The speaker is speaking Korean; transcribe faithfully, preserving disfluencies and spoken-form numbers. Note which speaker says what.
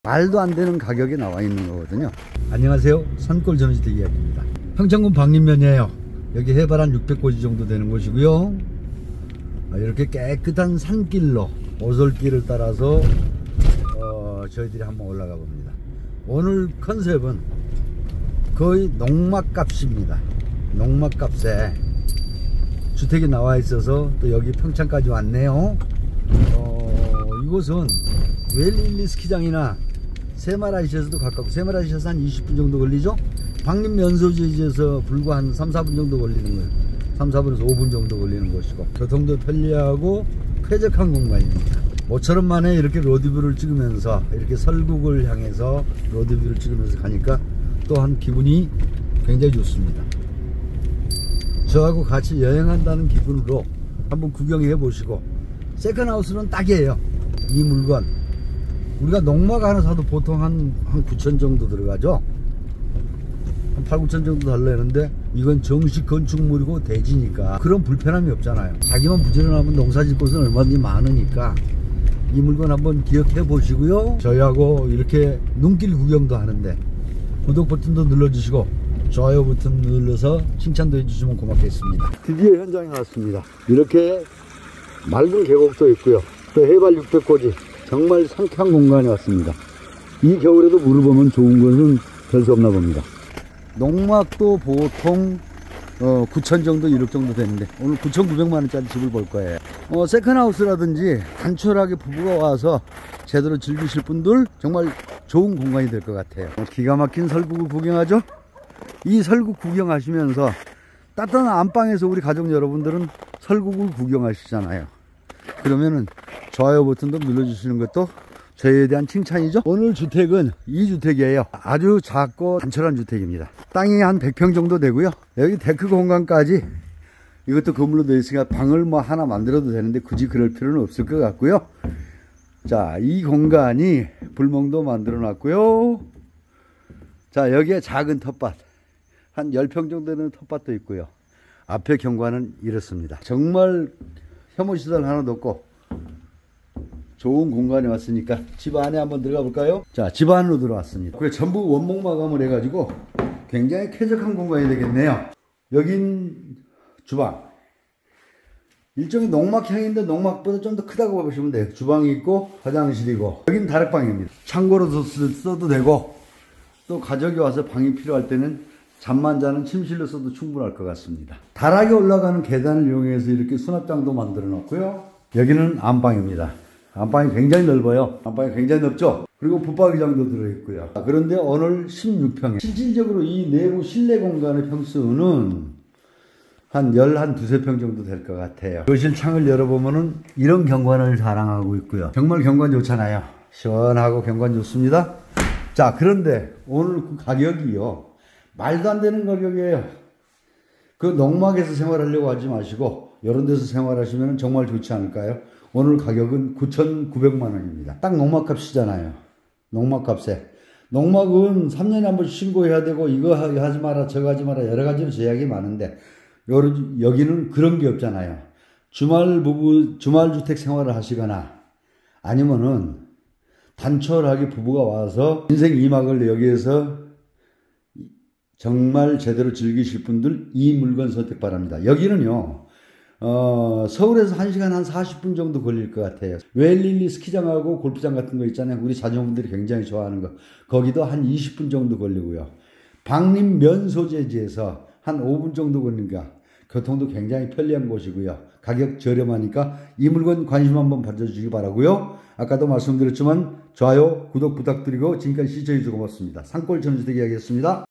Speaker 1: 말도 안 되는 가격에 나와 있는 거거든요. 안녕하세요, 산골 전원주택 이야기입니다. 평창군 방림면이에요. 여기 해발 한 육백 고지 정도 되는 곳이고요. 이렇게 깨끗한 산길로 오솔길을 따라서 어, 저희들이 한번 올라가 봅니다. 오늘 컨셉은 거의 농막값입니다. 농막값에 주택이 나와 있어서 또 여기 평창까지 왔네요. 어, 이곳은 웰릴리 스키장이나 세마라시에서도 가깝고, 세마라시에서 한 이십 분 정도 걸리죠. 방림 면소지에서 불과 한 삼, 사 분 정도 걸리는 거예요. 삼, 사 분에서 오 분 정도 걸리는 곳이고, 교통도 편리하고 쾌적한 공간입니다. 모처럼 만에 이렇게 로드뷰를 찍으면서, 이렇게 설국을 향해서 로드뷰를 찍으면서 가니까 또한 기분이 굉장히 좋습니다. 저하고 같이 여행한다는 기분으로 한번 구경해 보시고, 세컨하우스는 딱이에요. 이 물건 우리가 농막 하나 사도 보통 한, 한 구천 정도 들어가죠. 한 팔, 구천 정도 달라는데 이건 정식 건축물이고 대지니까 그런 불편함이 없잖아요. 자기만 부지런하면 농사 질 곳은 얼마든지 많으니까 이 물건 한번 기억해 보시고요. 저희하고 이렇게 눈길 구경도 하는데 구독 버튼도 눌러주시고 좋아요 버튼 눌러서 칭찬도 해주시면 고맙겠습니다. 드디어 현장에 왔습니다. 이렇게 맑은 계곡도 있고요. 또 해발 육백 고지 정말 상쾌한 공간에 왔습니다. 이 겨울에도 물을 보면 좋은 것은 별 수 없나 봅니다. 농막도 보통 어, 구천 정도, 일억 정도 되는데 오늘 구천구백만 원짜리 집을 볼 거예요. 어, 세컨하우스라든지 단촐하게 부부가 와서 제대로 즐기실 분들 정말 좋은 공간이 될 것 같아요. 어, 기가 막힌 설국을 구경하죠. 이 설국 구경하시면서 따뜻한 안방에서 우리 가족 여러분들은 설국을 구경하시잖아요. 그러면은 좋아요 버튼도 눌러주시는 것도 저희에 대한 칭찬이죠. 오늘 주택은 이 주택이에요. 아주 작고 단촐한 주택입니다. 땅이 한 백 평 정도 되고요. 여기 데크 공간까지 이것도 건물로 되어 있으니까 방을 뭐 하나 만들어도 되는데 굳이 그럴 필요는 없을 것 같고요. 자, 이 공간이 불멍도 만들어 놨고요. 자, 여기에 작은 텃밭 한 십 평 정도 되는 텃밭도 있고요. 앞에 경관은 이렇습니다. 정말 혐오시설 하나도 없고 좋은 공간에 왔으니까 집 안에 한번 들어가 볼까요? 자, 집 안으로 들어왔습니다. 그래, 전부 원목 마감을 해가지고 굉장히 쾌적한 공간이 되겠네요. 여긴 주방. 일종의 농막형인데 농막보다 좀 더 크다고 보시면 돼요. 주방이 있고 화장실이고, 여긴 다락방입니다. 창고로 써도 되고, 또 가족이 와서 방이 필요할 때는 잠만 자는 침실로 써도 충분할 것 같습니다. 다락에 올라가는 계단을 이용해서 이렇게 수납장도 만들어 놨고요. 여기는 안방입니다. 안방이 굉장히 넓어요. 안방이 굉장히 넓죠. 그리고 붙박이장도 들어있고요. 그런데 오늘 십육 평에 실질적으로 이 내부 실내 공간의 평수는 한 열, 한 두세 평 정도 될 것 같아요. 거실 창을 열어보면은 이런 경관을 자랑하고 있고요. 정말 경관 좋잖아요. 시원하고 경관 좋습니다. 자, 그런데 오늘 그 가격이요, 말도 안 되는 가격이에요. 그 농막에서 생활하려고 하지 마시고 이런 데서 생활하시면 정말 좋지 않을까요? 오늘 가격은 구천구백만 원입니다. 딱 농막값이잖아요. 농막값에. 농막은 삼 년에 한 번씩 신고해야 되고 이거 하지 마라 저거 하지 마라 여러 가지로 제약이 많은데 여기는 그런 게 없잖아요. 주말 부부 주말 주택 생활을 하시거나 아니면은 단촐하게 부부가 와서 인생 이 막을 여기에서 정말 제대로 즐기실 분들 이 물건 선택 바랍니다. 여기는요, 어, 서울에서 한 시간 한 사십 분 정도 걸릴 것 같아요. 웰릴리 스키장하고 골프장 같은 거 있잖아요. 우리 자녀분들이 굉장히 좋아하는 거. 거기도 한 이십 분 정도 걸리고요. 방림 면소재지에서 한 오 분 정도 걸리니까 교통도 굉장히 편리한 곳이고요. 가격 저렴하니까 이 물건 관심 한번 가져주시기 바라고요. 아까도 말씀드렸지만 좋아요, 구독 부탁드리고 지금까지 시청해주셔서 고맙습니다. 산골 전원주택 이야기였습니다.